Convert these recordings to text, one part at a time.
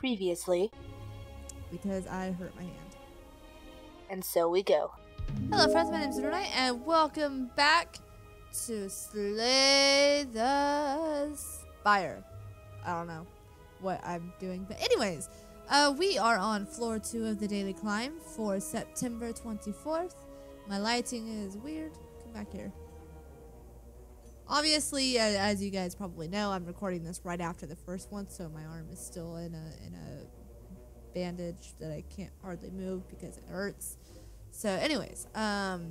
Previously. Because I hurt my hand. And so we go. Hello friends, my name is Lunernight, and welcome back to Slay the Spire. I don't know what I'm doing, but anyways, we are on floor 2 of the daily climb for September 24th. My lighting is weird. Come back here. Obviously, as you guys probably know, I'm recording this right after the first one, so my arm is still in a bandage that I can't hardly move because it hurts. So anyways, oh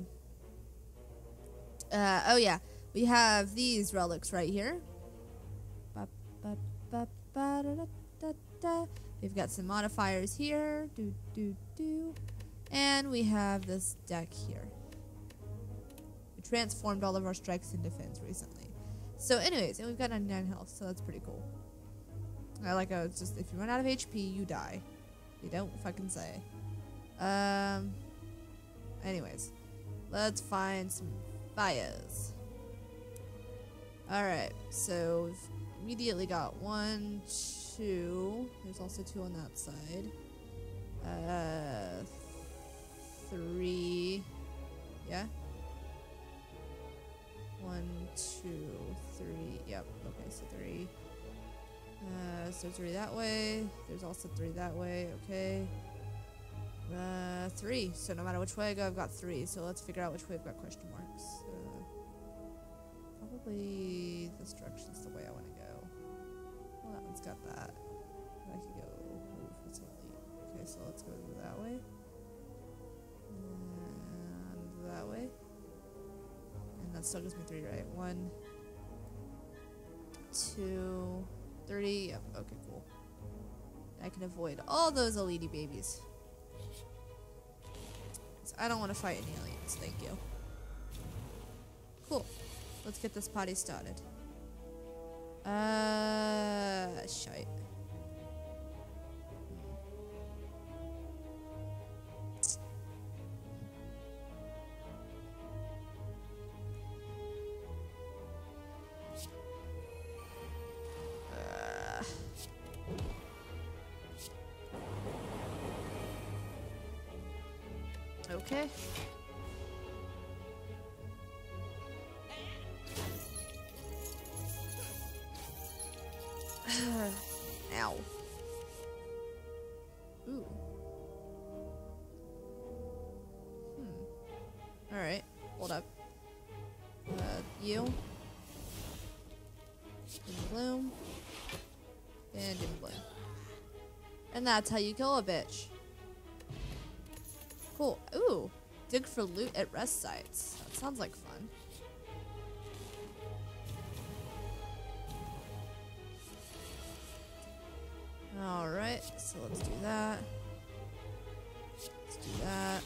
yeah, we have these relics right here. We've got some modifiers here, and we have this deck here. We transformed all of our strikes into fins recently. So anyways, and we've got 99 health, so that's pretty cool. I like how it's just, if you run out of HP, you die. You don't fucking say. Anyways, let's find some fires. Alright, so we've immediately got 1, 2. There's also 2 on that side. 3. Yeah? 1, 2, 3. Yep, okay, so 3. So 3 that way. There's also 3 that way, okay. 3. So no matter which way I go, I've got 3. So let's figure out which way I've got question marks. Probably this direction's the way I want to go. Well, that one's got that. But I could go. Ooh, it's elite. Okay, so let's go that way. And that way. And that still gives me 3, right? 1, 2, 3. Yep, okay, cool. I can avoid all those elite babies. I don't want to fight any aliens, thank you. Cool. Let's get this party started. Shite. Okay. Ow. Ooh. Alright, hold up. You. Doom bloom. And doom bloom. And that's how you kill a bitch. Cool. Ooh. Dig for loot at rest sites. That sounds like fun. Alright, so let's do that. Let's do that.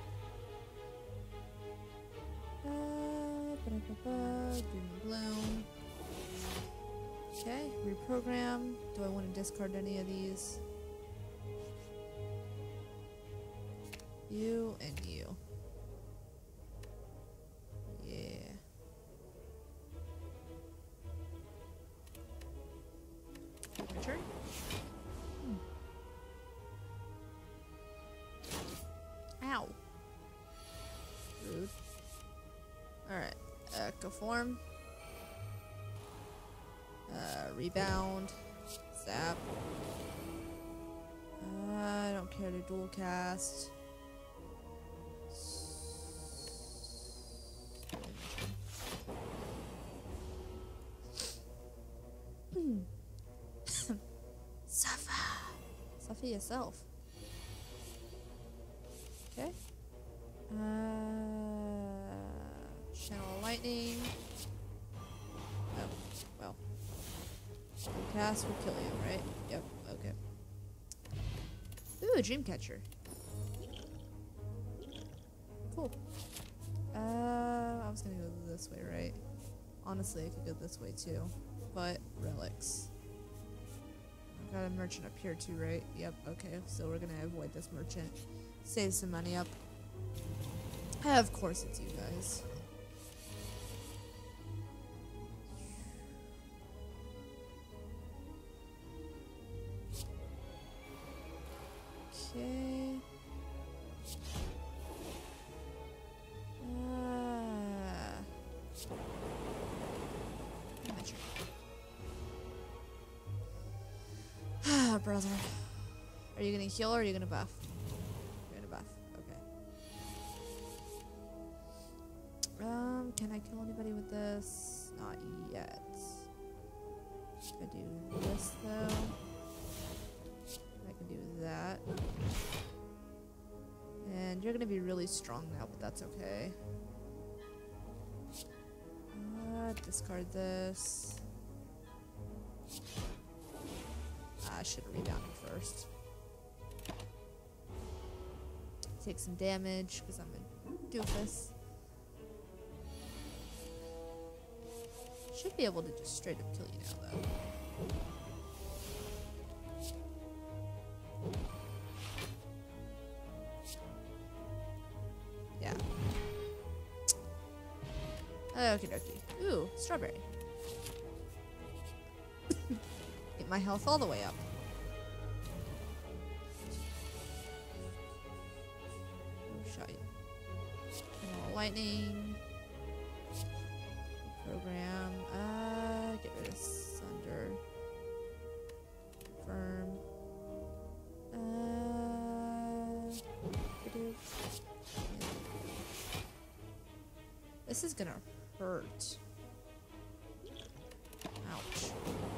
Doom bloom. Okay, reprogram. Do I want to discard any of these? You and you. Yeah. My turn? Ow. Rude. Alright. Echo form. Rebound. Zap. I don't care to dual cast. Suffer yourself. Okay. Channel lightning. Oh, well. Cast will kill you, right? Yep, okay. Ooh, a dream catcher. Cool. I was gonna go this way, right? Honestly, I could go this way too. But relics. I've got a merchant up here too, right? Yep, okay. So we're gonna avoid this merchant. Save some money up. Of course it's you guys. Okay. Ah, brother. Are you gonna heal or are you gonna buff? You're gonna buff. Okay. Can I kill anybody with this? Not yet. I do this though. I can do that. And you're gonna be really strong now, but that's okay. Discard this. I should have rebounded first. Take some damage because I'm a doofus. Should be able to just straight up kill you now, though. Yeah. Okie dokie. Ooh, strawberry. Get my health all the way up. Oh, shite. Lightning. Program. Get rid of Sunder. Confirm. This is gonna hurt. Ouch.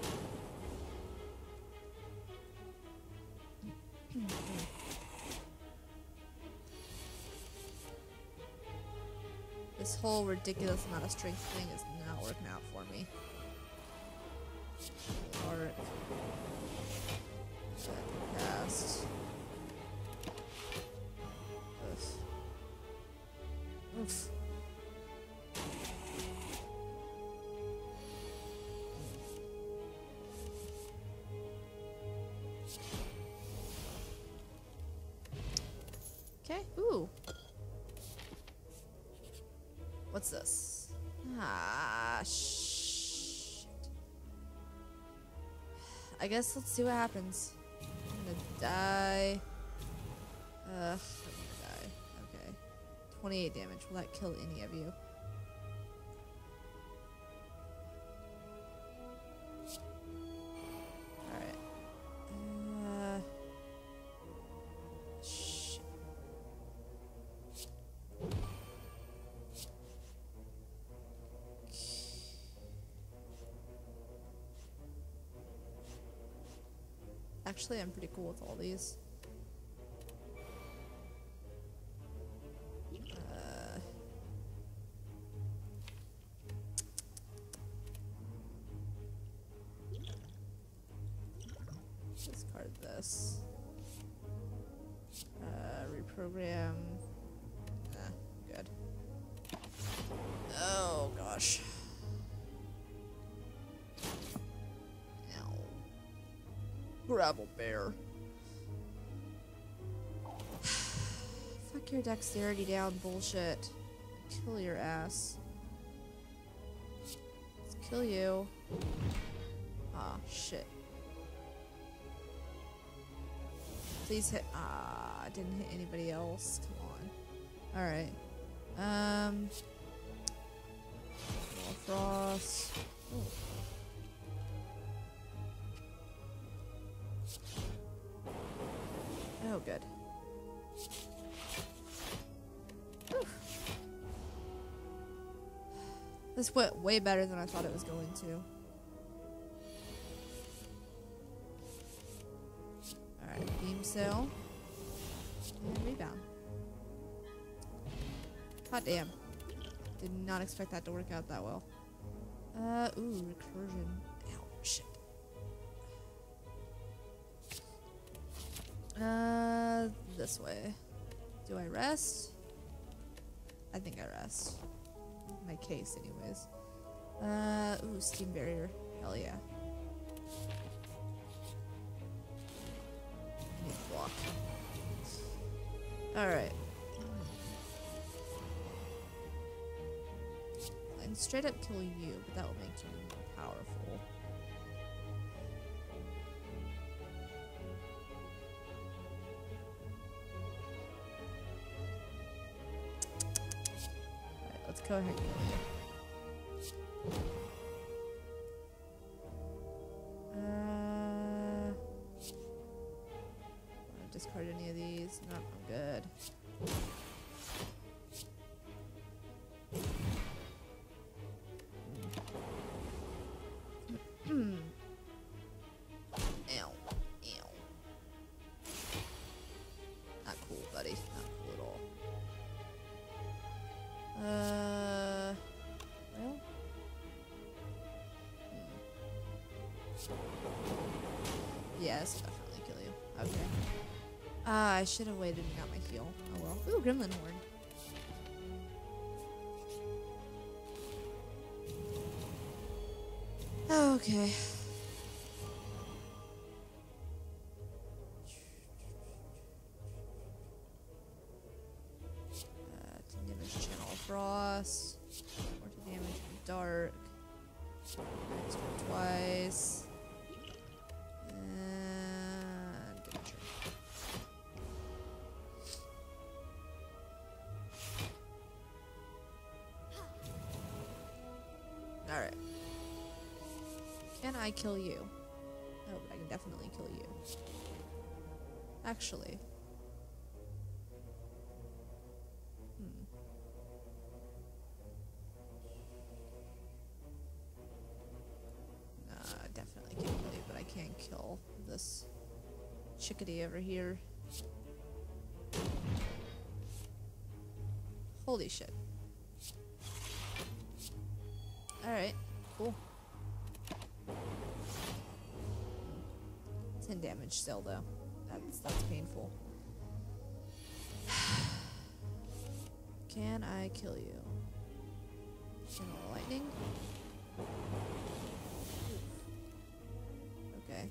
This whole ridiculous amount of strength thing is not working out for me. Arc. Cast. Oof. Okay. Ooh. What's this? Ah, shit. I guess let's see what happens. I'm gonna die. I'm gonna die. Okay. 28 damage. Will that kill any of you? Alright. Shit. Actually, I'm pretty cool with all these. Discard this. Reprogram. Good. Oh gosh. Ow. Gravel bear. Fuck your dexterity down bullshit. Kill your ass. Let's kill you. Ah, shit. Please hit. Ah, I didn't hit anybody else. Come on. Alright. Frost. Ooh. Oh, good. Whew. This went way better than I thought it was going to. Alright, beam sail. And rebound. Hot damn. Did not expect that to work out that well. Ooh, recursion. Ow, shit. This way. Do I rest? I think I rest. My case, anyways. Ooh, steam barrier. Hell yeah. I need to block. Alright. I can straight up kill you, but that will make you more powerful. go ahead and kill you. Wanna discard any of these? Nope, I'm good. Ow. Ow. Not cool, buddy. Not cool at all. Well. Yes, definitely kill you. Okay. I should have waited and got my heal. Oh well. Ooh, Gremlin Horn. Okay. 10 damage Channel of Frost. 14 damage from Dark. Extra twice. And Damage. Alright. Can I kill you? Oh, but I can definitely kill you. Actually. I definitely can't kill you, but I can kill this chickadee over here. Holy shit. Alright, cool. 10 damage still, though. That's painful. Can I kill you? General lightning? Okay.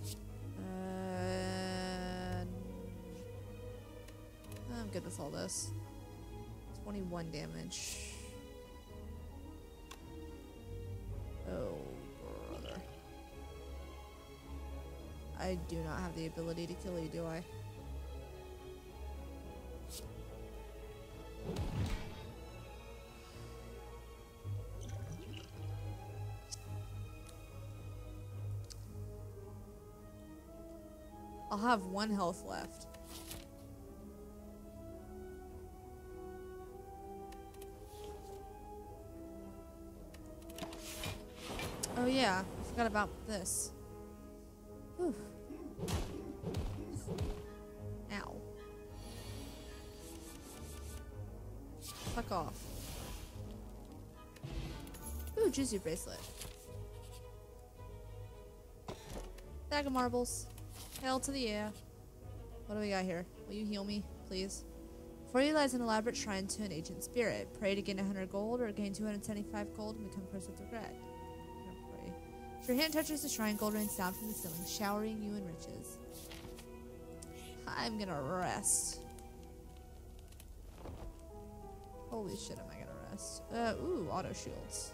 I'm good with all this. 21 damage. Oh, brother. I do not have the ability to kill you, do I? I'll have 1 health left. Oh yeah, I forgot about this. Whew. Ow. Fuck off. Ooh, juicy bracelet. Bag of marbles. Hell to the air. What do we got here? Will you heal me, please? Before you lies an elaborate shrine to an ancient spirit. Pray to gain 100 gold or gain 275 gold and become cursed with regret. If your hand touches the shrine, gold rains down from the ceiling, showering you in riches. I'm gonna rest. Holy shit, am I gonna rest? Ooh, auto shields.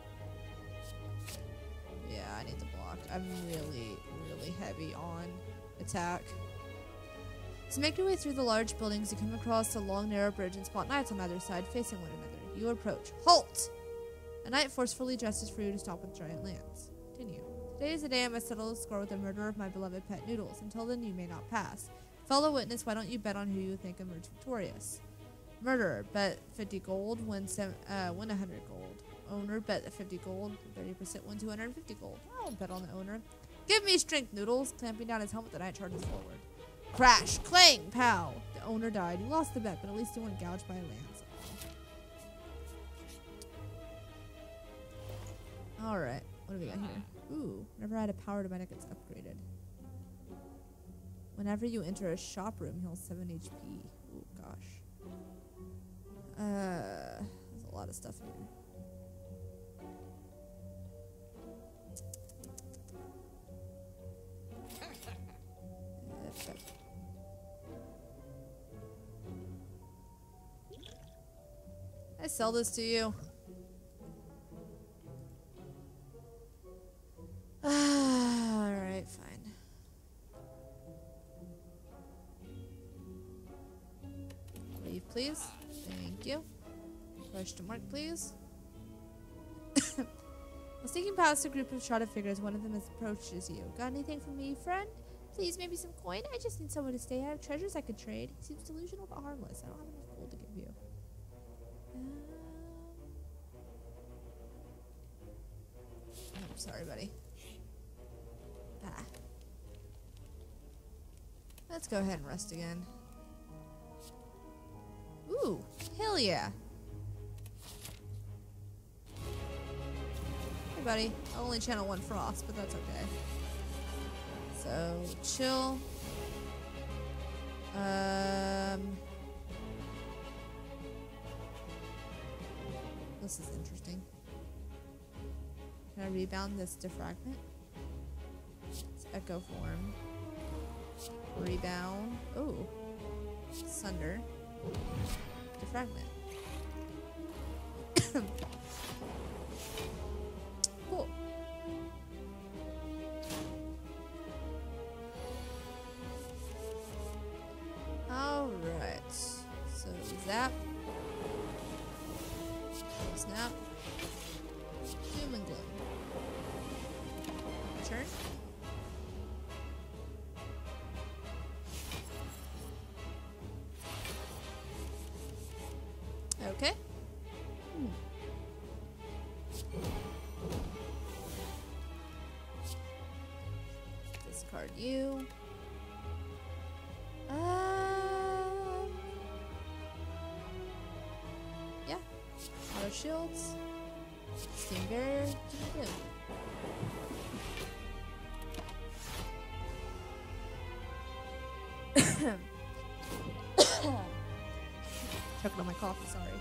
Yeah, I need to block. I'm really, really heavy on attack. To make your way through the large buildings, you come across a long, narrow bridge and spot knights on either side facing one another. You approach. Halt! A knight forcefully gestures for you to stop with giant lance. Continue. Today is the day I must settle the score with the murder of my beloved pet Noodles. Until then, you may not pass. Fellow witness, why don't you bet on who you think emerged victorious? Murderer, bet 50 gold, win 100 gold. Owner, bet 50 gold, 30% win 250 gold. I'll bet on the owner. Give me strength, Noodles. Clamping down his helmet, the knight charges forward. Crash! Clang! Pow! The owner died. You lost the bet, but at least you weren't gouged by a lance. Alright. What do we got here? Ooh. Whenever I had a power to my deck, it's upgraded. Whenever you enter a shop room, heals 7 HP. Ooh, gosh. There's a lot of stuff here. I sell this to you. Alright, fine. Leave, please. Thank you. Rush to mark, please. While sneaking past a group of shrouded figures, one of them approaches you. Got anything for me, friend? Please, maybe some coin? I just need someone to stay out of treasures I could trade. He seems delusional but harmless. I don't have enough gold to give you. Oh, sorry, buddy. Ah. Let's go ahead and rest again. Ooh, hell yeah. Hey, buddy. I'll only channel one frost, but that's okay. So, chill. This is interesting. Can I rebound this defragment? It's echo form. Rebound. Oh. Sunder. Defragment. Cool. Alright. So zap. Snap. Doom and gloom. Turn. Okay. Discard you. Yeah. Auto shields. Steam barrier. Good. Choking on my coffee, sorry.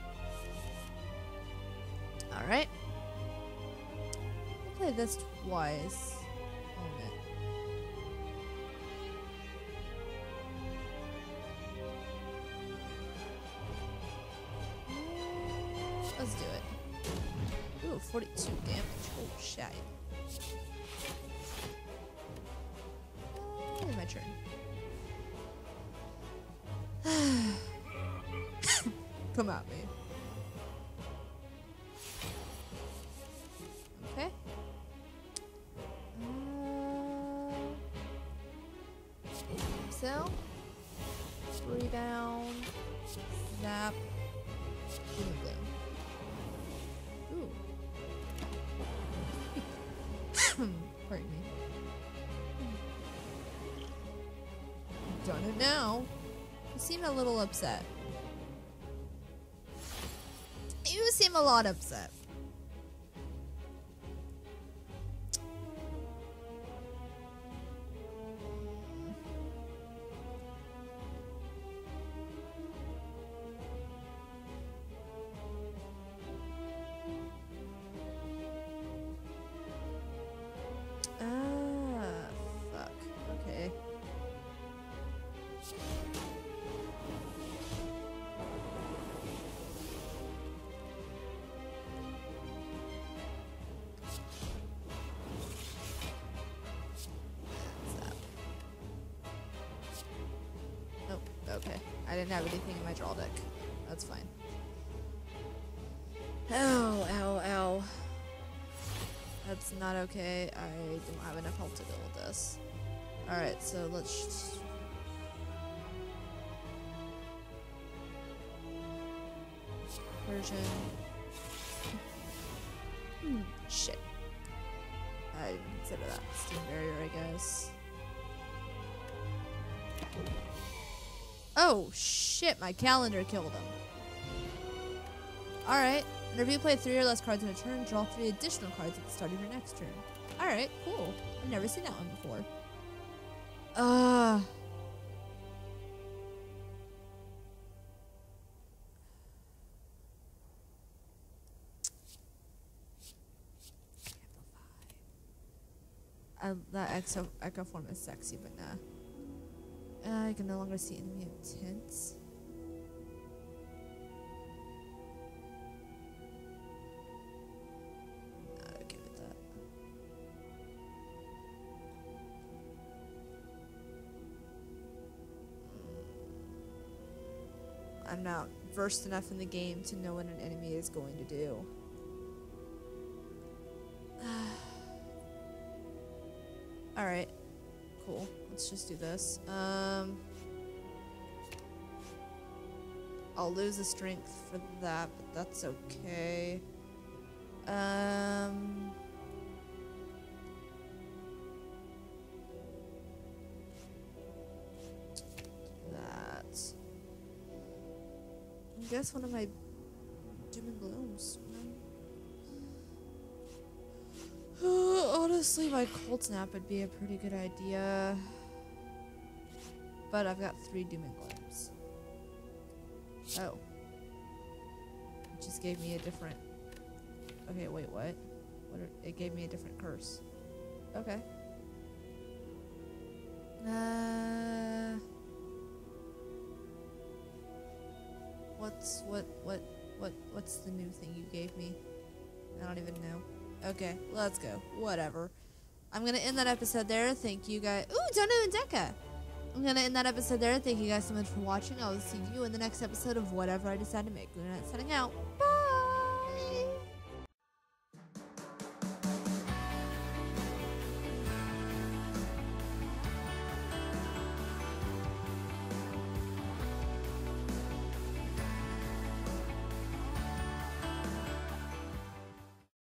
Alright. I'll play this twice. Own it. Let's do it. Ooh, 42 damage. Oh, shit. My turn. Come at me. Okay. So, rebound, zap, blue. Ooh. Pardon me. Done it now. You seem a little upset. You seem a lot upset. Fuck. Okay. Okay, I didn't have anything in my draw deck. That's fine. Ow, ow, ow. That's not okay. I don't have enough health to deal with this. Alright, so let's... Version... Shit. I consider that Steam Barrier, I guess. Oh, shit, my calendar killed him. Alright. Whenever you play 3 or less cards in a turn, draw 3 additional cards at the start of your next turn. Alright, cool. I've never seen that one before. That echo form is sexy, but nah. I can no longer see enemy intents. Okay with that. I'm not versed enough in the game to know what an enemy is going to do. let's just do this. I'll lose the strength for that, but that's okay. That. I guess one of my doom and glooms. Honestly, my cold snap would be a pretty good idea. But I've got 3 doom and glooms. Oh. It just gave me a different... Okay, wait, what? It gave me a different curse. Okay. What's the new thing you gave me? I don't even know. Okay, let's go. Whatever. I'm gonna end that episode there. Thank you guys. Ooh, Dono and Deca! I'm gonna end that episode there. Thank you guys so much for watching. I will see you in the next episode of whatever I decide to make. Lunernight signing out. Bye!